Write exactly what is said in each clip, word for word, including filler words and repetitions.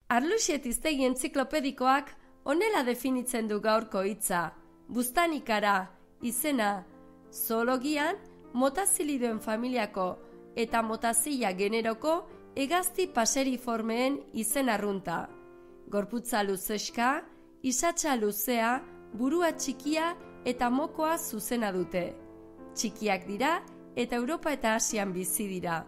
Arluxet hiztegi entziklopedikoak honela definitzen du gaurko hitza, buztanikara, izena, zoologian, motazilidoen familiako eta motazila generoko hegazti paseriformeen izen arrunta. Gorputza luzeska, isatsa luzea, burua txikia eta mokoa zuzena dute. Txikiak dira eta Europa eta Asian bizi dira.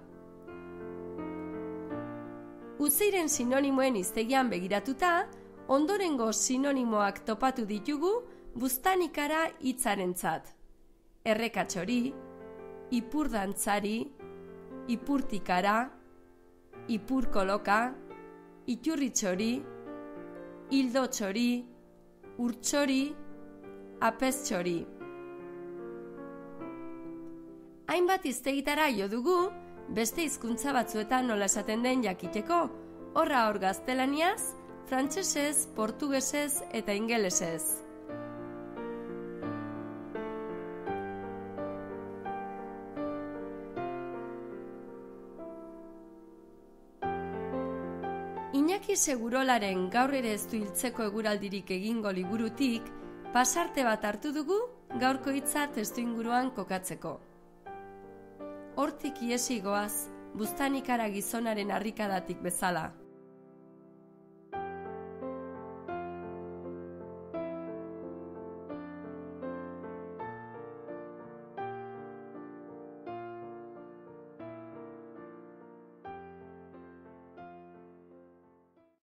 Uzeiren sinonimoen hiztegian begiratuta, ondorengo sinonimoak topatu ditugu buztanikara hitzarentzat. Errekatxori, ipurdantzari, ipurtikara, ipurkoloka, iturritxori, hildotxori, urtxori, apeztxori. Hainbat hiztegitara jo dugu, beste hizkuntza batzuetan nola esaten den jakiteko, horra hor gaztelaniaz, frantsesez, portugesez eta ingelesez. Iñaki Segurolaren gaur ere ez du hiltzeko eguraldirik egingo liburutik, pasarte bat hartu dugu gaurko hitza testuinguruan kokatzeko. Hortik iesi goaz, buztanikara gizonaren harrikadatik bezala.